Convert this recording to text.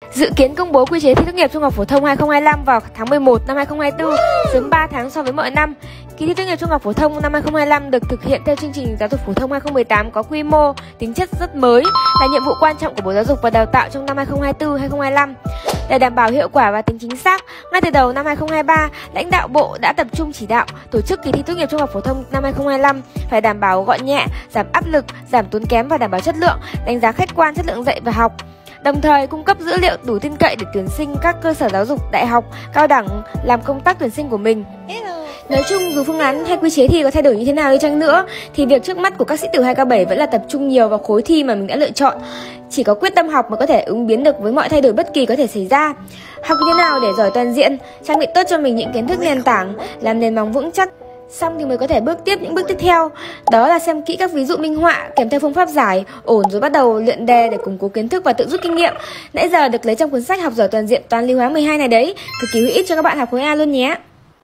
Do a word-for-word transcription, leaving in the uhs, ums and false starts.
Dự kiến công bố quy chế thi tốt nghiệp trung học phổ thông hai không hai lăm vào tháng mười một năm hai không hai tư, sớm ba tháng so với mọi năm. Kỳ thi tốt nghiệp trung học phổ thông năm hai không hai lăm được thực hiện theo chương trình giáo dục phổ thông hai không một tám có quy mô, tính chất rất mới, là nhiệm vụ quan trọng của Bộ Giáo dục và Đào tạo trong năm hai không hai tư hai không hai lăm. Để đảm bảo hiệu quả và tính chính xác, ngay từ đầu năm hai không hai ba, lãnh đạo Bộ đã tập trung chỉ đạo tổ chức kỳ thi tốt nghiệp trung học phổ thông năm hai không hai lăm phải đảm bảo gọn nhẹ, giảm áp lực, giảm tốn kém và đảm bảo chất lượng, đánh giá khách quan chất lượng dạy và học. Đồng thời cung cấp dữ liệu đủ tin cậy để tuyển sinh các cơ sở giáo dục, đại học, cao đẳng làm công tác tuyển sinh của mình. Nói chung, dù phương án hay quy chế thi có thay đổi như thế nào đi chăng nữa thì việc trước mắt của các sĩ tử hai K bảy vẫn là tập trung nhiều vào khối thi mà mình đã lựa chọn. Chỉ có quyết tâm học mới có thể ứng biến được với mọi thay đổi bất kỳ có thể xảy ra. Học như thế nào để giỏi toàn diện, trang bị tốt cho mình những kiến thức nền tảng, làm nền móng vững chắc, xong thì mới có thể bước tiếp những bước tiếp theo. Đó là xem kỹ các ví dụ minh họa kèm theo phương pháp giải ổn rồi bắt đầu luyện đề để củng cố kiến thức và tự rút kinh nghiệm. Nãy giờ được lấy trong cuốn sách Học giỏi toàn diện toán lý hóa mười hai này đấy, cực kỳ hữu ích cho các bạn học khối A luôn nhé.